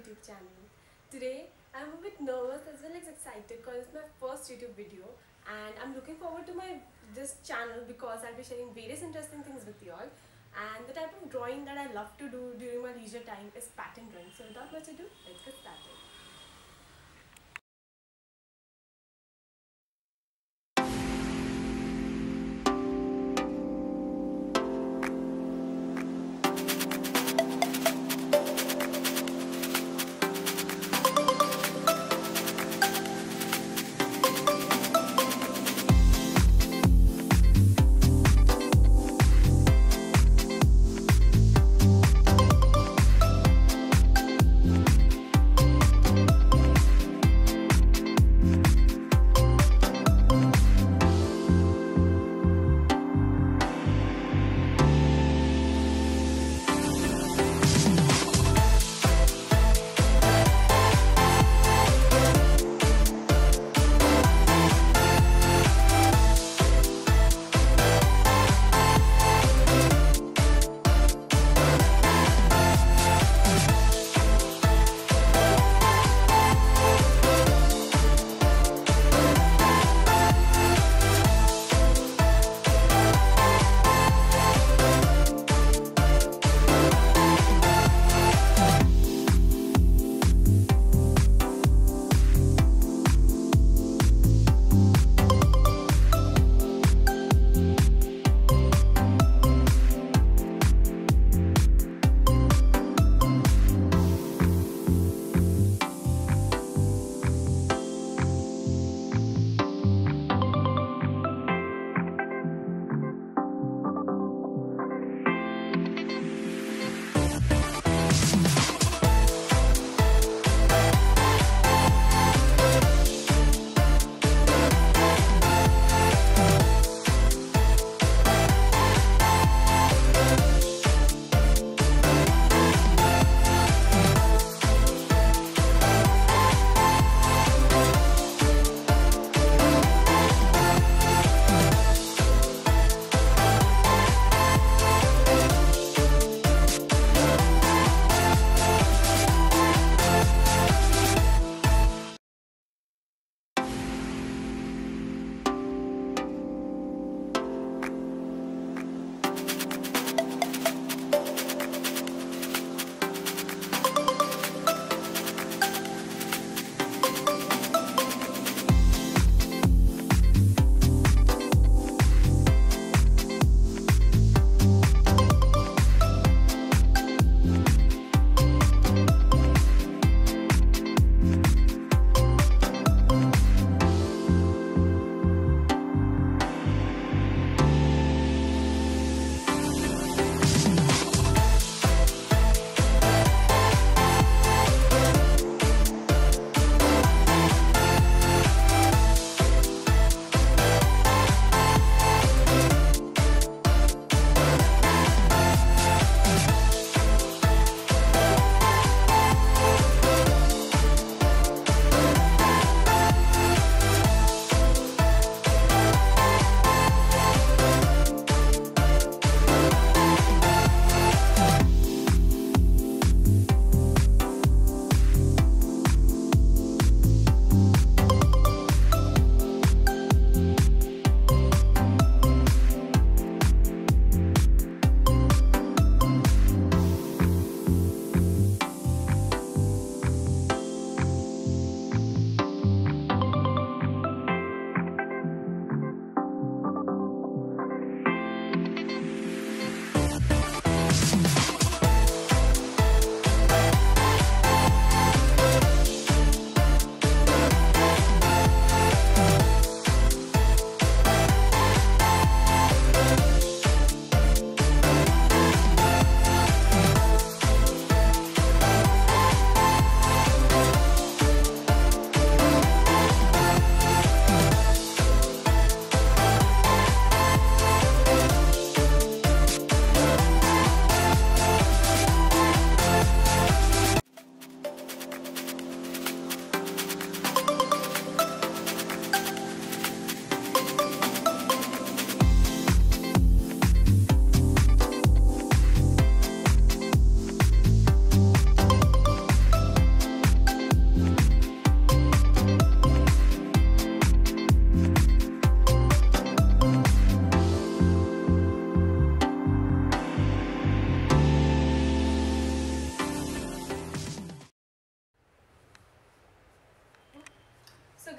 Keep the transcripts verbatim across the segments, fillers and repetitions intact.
YouTube channel. Today I'm a bit nervous as well as excited because it's my first YouTube video and I'm looking forward to my this channel because I'll be sharing various interesting things with you all. And the type of drawing that I love to do during my leisure time is pattern drawing. So without much ado, let's get started.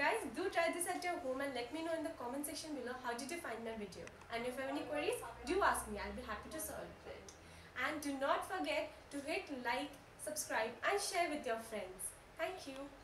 guys, do try this at your home and let me know in the comment section below how did you find my video. And if you have any queries, do ask me. I'll be happy to solve it. And do not forget to hit like, subscribe and share with your friends. Thank you.